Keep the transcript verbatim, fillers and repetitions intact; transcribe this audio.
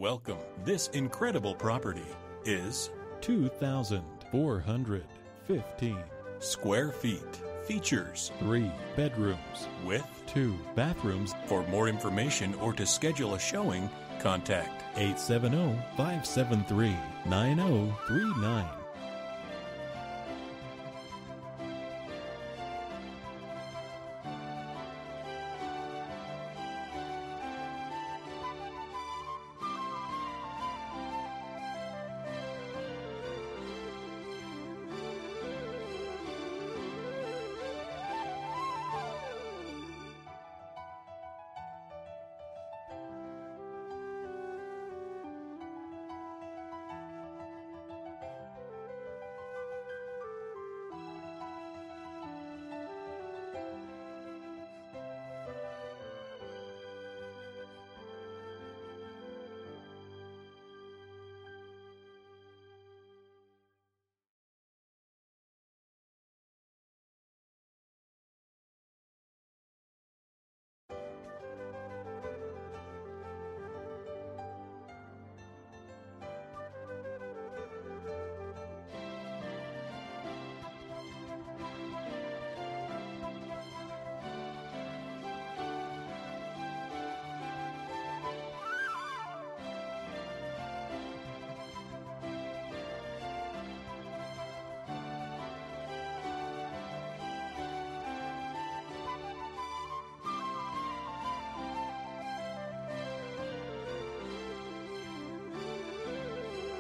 Welcome. This incredible property is two thousand four hundred fifteen square feet. Features three bedrooms with two bathrooms. For more information or to schedule a showing, contact eight seven zero, five seven three, nine zero three nine.